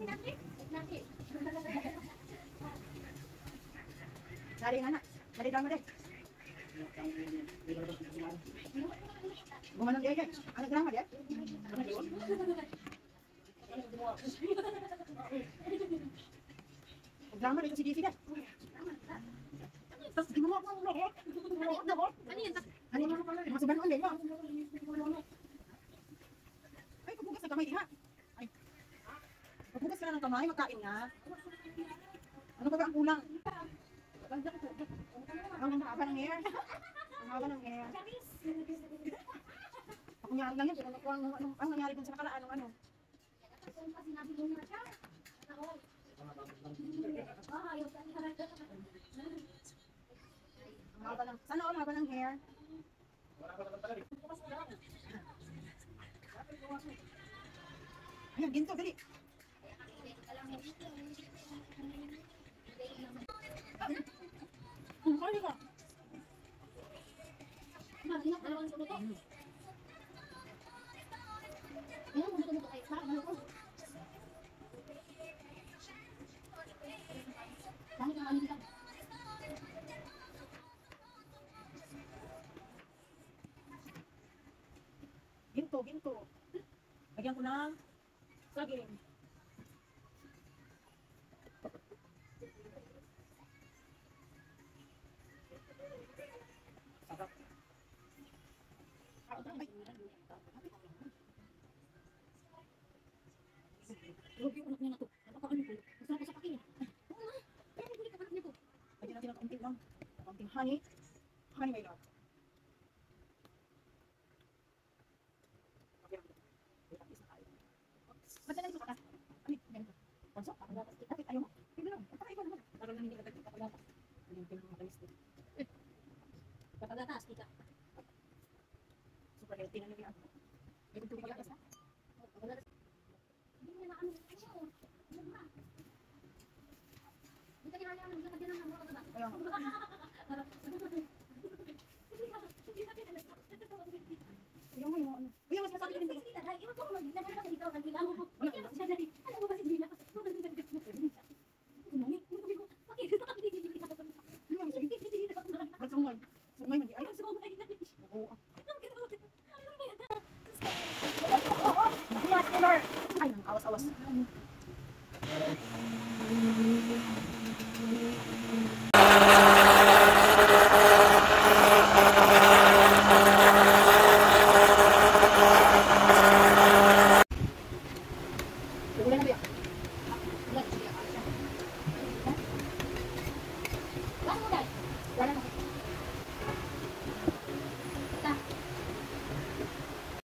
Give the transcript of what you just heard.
Dari nga na. Dari drama deh. Gumanon dia guys. Ano drama dia? Drama dito si DC deh. Tapos di mo ako ano yan? Ano mo pala? Masuban mo din mo. Ay, pagbugas ng kamay diha. Ay. Pagbugas ka na ng kamay, magkain na. Ano ba ang kulang? Ang haba ng hair. Ang haba ng hair. Ako nga lang yun. Ang nangyari dun sa nakaraan. Ano? Ang haba ng... Sana ang haba ng hair? Ayan, ginto, dali. Kaya ka. Ginto. Lagyan ko ng saging. Lagyan natin ng kaunting lang. Kaunting honey. Honey, my love. Madala ito ka. Ano ito? Panso? Kapit ayaw mo? Hindi lang. Pagkakaiba naman. Parang hindi ka kapagatas. Ano yung pinamatalis din? Kapagatas, kita. Super healthy na nila. May kung kapagatas na? Kapagatas. Hindi na ano. Hindi ka nilala naman. Hindi ka nilala naman. Ayaw mo. Ayaw mo yung ano. Ayaw mas masabi ka din. Ayaw ko mag-gina ka dito. Nagbilang mo. Ano mo ba si Gina? Ay, awas-awas.